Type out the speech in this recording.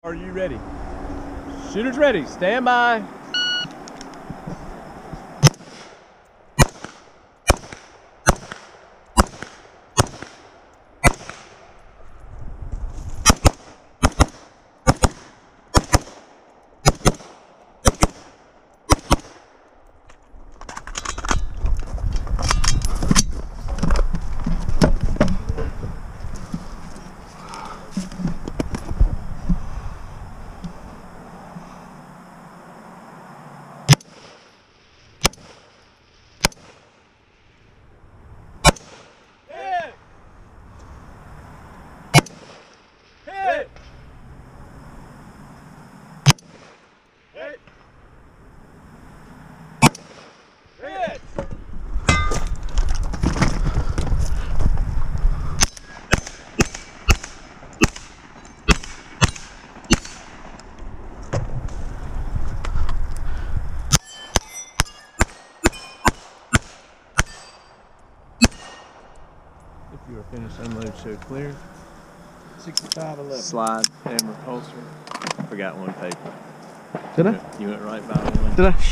Are you ready? Shooters ready. Stand by. If you are finished, unload, show clear. 6511. Slide, hammer, holster. Forgot one paper. Did I? You went right by one. Did I?